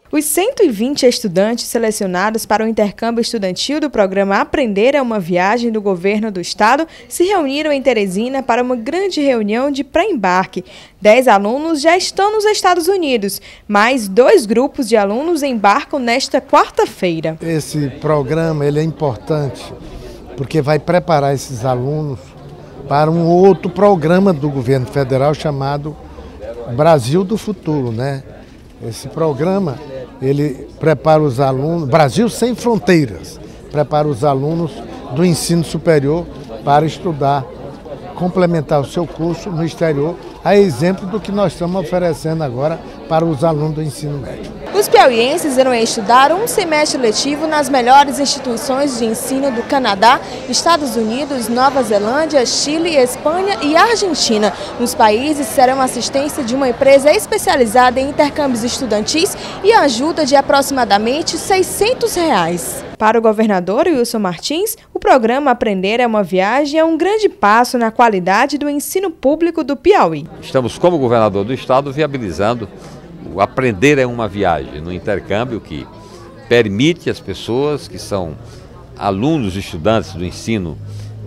Os 120 estudantes selecionados para o intercâmbio estudantil do programa Aprender é uma Viagem do Governo do Estado se reuniram em Teresina para uma grande reunião de pré-embarque. 10 alunos já estão nos Estados Unidos, mais 2 grupos de alunos embarcam nesta quarta-feira. Esse programa ele é importante porque vai preparar esses alunos para um outro programa do governo federal chamado Brasil do Futuro, né? Esse programa, ele prepara os alunos, Brasil Sem Fronteiras, prepara os alunos do ensino superior para estudar, complementar o seu curso no exterior, a exemplo do que nós estamos oferecendo agora para os alunos do ensino médio. Os piauienses irão estudar um semestre letivo nas melhores instituições de ensino do Canadá, Estados Unidos, Nova Zelândia, Chile, Espanha e Argentina. Nos países serão assistência de uma empresa especializada em intercâmbios estudantis e ajuda de aproximadamente R$600. Para o governador Wilson Martins, o programa Aprender é uma Viagem é um grande passo na qualidade do ensino público do Piauí. Estamos, como governador do estado, viabilizando o Aprender é uma Viagem, no intercâmbio que permite às pessoas que são alunos, estudantes do ensino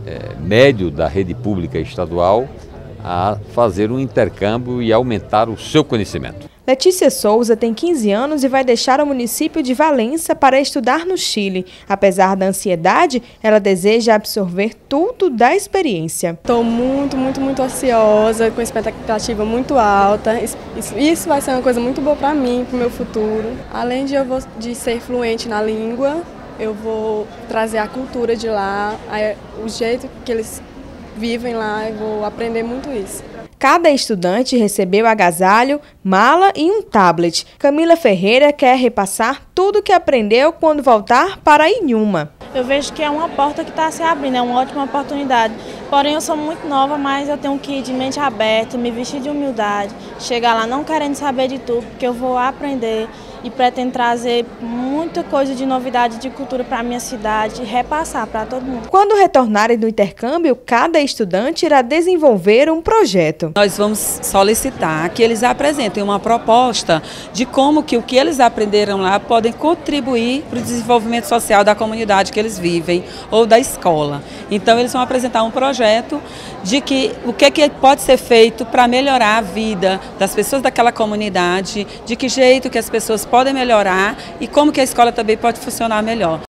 médio da rede pública estadual a fazer um intercâmbio e aumentar o seu conhecimento. Letícia Souza tem 15 anos e vai deixar o município de Valença para estudar no Chile. Apesar da ansiedade, ela deseja absorver tudo da experiência. Estou muito ansiosa, com expectativa muito alta. Isso vai ser uma coisa muito boa para mim, para o meu futuro. Além de ser fluente na língua, eu vou trazer a cultura de lá, o jeito que eles vivem lá, eu vou aprender muito isso. Cada estudante recebeu agasalho, mala e um tablet. Camila Ferreira quer repassar tudo o que aprendeu quando voltar para Inhuma. Eu vejo que é uma porta que está se abrindo, é uma ótima oportunidade. Porém, eu sou muito nova, mas eu tenho que ir de mente aberta, me vestir de humildade, chegar lá não querendo saber de tudo, porque eu vou aprender e pretendo trazer muita coisa de novidade de cultura para a minha cidade e repassar para todo mundo. Quando retornarem do intercâmbio, cada estudante irá desenvolver um projeto. Nós vamos solicitar que eles apresentem uma proposta de como que o que eles aprenderam lá podem contribuir para o desenvolvimento social da comunidade que eles vivem ou da escola. Então eles vão apresentar um projeto de que o que pode ser feito para melhorar a vida das pessoas daquela comunidade, de que jeito que as pessoas podem melhorar e como que a escola também pode funcionar melhor.